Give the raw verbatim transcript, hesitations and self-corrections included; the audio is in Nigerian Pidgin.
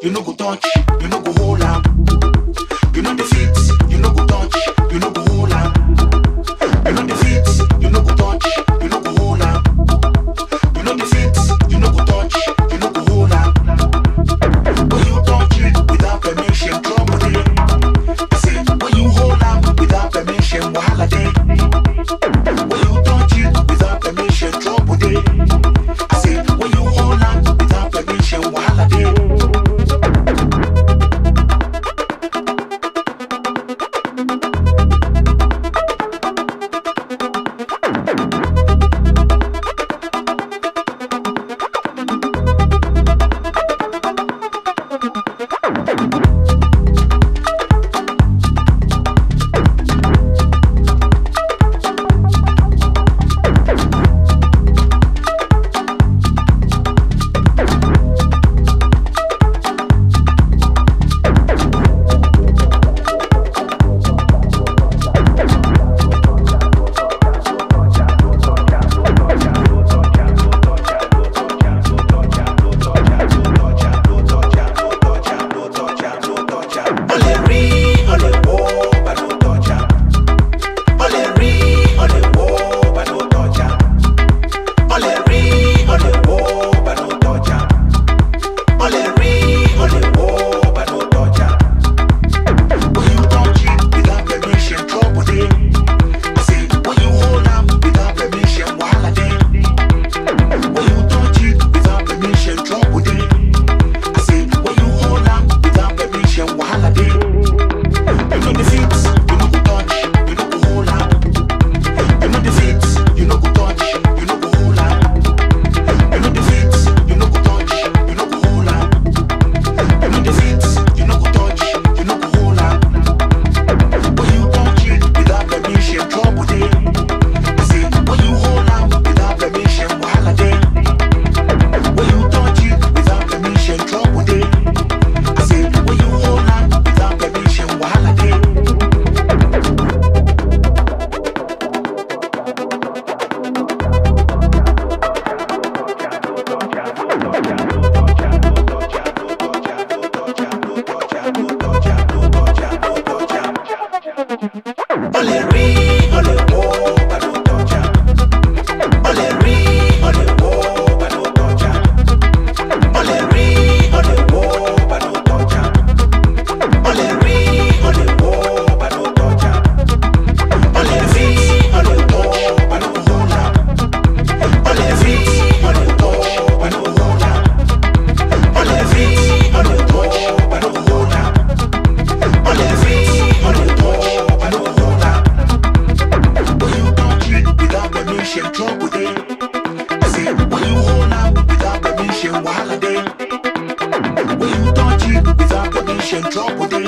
you no go touch, you no go hold am. You know the fit, you no go touch, you no go hold am. You know the fit, you no go touch, you no go hold am. You know the fit, you no go touch, you no go hold am. When you touch it without permission, trouble dey. I say when you hold am without permission, wahala dey. When you touch it without permission, trouble dey. I say when you hold am without permission, wahala dey. Trouble day.